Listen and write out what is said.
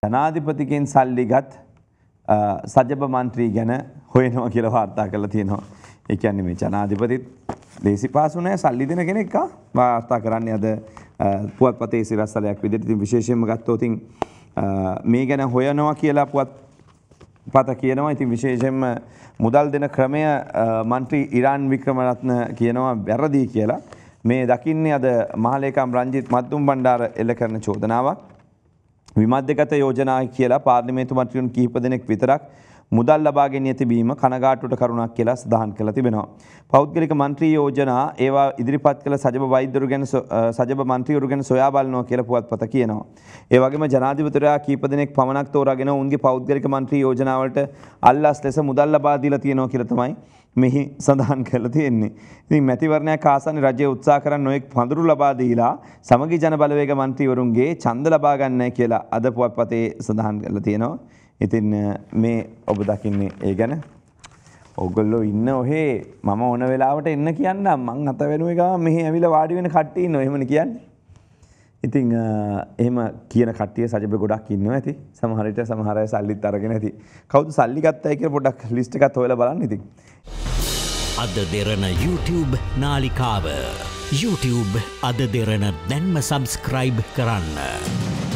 ජනාධිපතිගෙන් සල්ලිගත් සජබ මන්ත්‍රී ගැන හොයනවා කියලා වාර්තා කරලා තියෙනවා. ඒ කියන්නේ මේ ජනාධිපතිත් දේශපාසු නැහැ සල්ලි දෙන කෙනෙක් වාර්තා කරන්නේ අද පුවත්පතේ සිරස්තලයක් විදිහට. ඉතින් විශේෂයෙන්ම ගත්තොත් මේ ගැන හොයනවා කියලා පුවත්පත කියනවා. ඉතින් විශේෂයෙන්ම මුදල් දෙන ක්‍රමය මන්ත්‍රී ඉරාන් වික්‍රමරත්න කියනවා වැරදි කියලා. මේ දකින්නේ අද මහලේකම් රංජිත් මත්තුම් බණ්ඩාර එල්ල කරන චෝදනාවක්. විමධ්‍යගත යෝජනා කියලා පාර්ලිමේන්තු මන්ත්‍රීන් කිහිප දෙනෙක් විතරක් මුදල් ලබා ගැනීම තිබීම කනගාටුවට කරුණක් කියලා සඳහන් කරලා තිබෙනවා. පෞද්ගලික මන්ත්‍රී යෝජනා ඒවා ඉදිරිපත් කළ සජබ වෛද්‍යවරු ගැන සජබ මන්ත්‍රීවරු ගැන සොයා බලනවා කියලා පුවත්පත කියනවා. ඒ වගේම ජනාධිපතිවරයා කීප දෙනෙක් පමණක් තෝරාගෙන උන්ගේ පෞද්ගලික මන්ත්‍රී යෝජනාවලට අල්ලස් ලෙස මුදල් ලබා දීලා තියෙනවා කියලා තමයි මෙහි සඳහන් කරලා තියෙන්නේ. ඉතින් මැතිවරණයක් ආසන්න රජය උත්සාහ කරන නොයෙක් පඳුරු ලබා දීලා සමගි ජන බලවේග මන්ත්‍රීවරුන්ගේ ඡන්ද ලබා ගන්නයි කියලා අද පුවත්පතේ සඳහන් කරලා තියෙනවා. ඉතින් මේ ඔබ දකින්නේ ඒ ගැන. ඔයගොල්ලෝ ඉන්න ඔහේ මම ඕන වෙලාවට එන්න කියන්නම්. මං අත වෙනුවේ ගම මෙහි ඇවිල්ලා වාඩි වෙන කට්ටිය ඉන්නවා. එහෙමනේ කියන්නේ. ඉතින් එහෙම කියන කට්ටිය සජබ ගොඩක් ඉන්නවා ඇති. සමහර විට සමහර අය සල්ලිත් අරගෙන ඇති. කවුද සල්ලි ගත්තයි කියලා පොඩ්ඩක් ලිස්ට් එකත් හොයලා බලන්න ඉතින්. අද දෙරණ YouTube නාලිකාව YouTube අද දෙරණ දැන්ම සබස්ක්‍රයිබ් කරන්න.